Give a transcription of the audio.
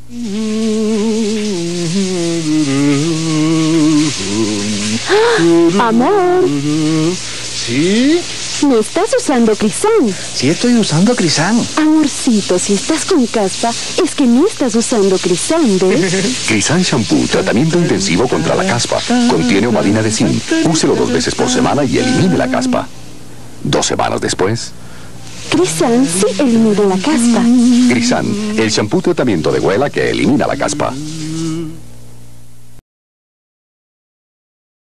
Amor. ¿Sí? ¿No estás usando Crisán? Sí estoy usando Crisán. Amorcito, si estás con caspa, es que no estás usando Crisán, ¿ves? Crisán Shampoo, tratamiento intensivo contra la caspa. Contiene omadina de zinc. Úselo 2 veces por semana y elimine la caspa. 2 semanas después... Crisán sí elimina la caspa. Crisán, el shampoo tratamiento de huela que elimina la caspa.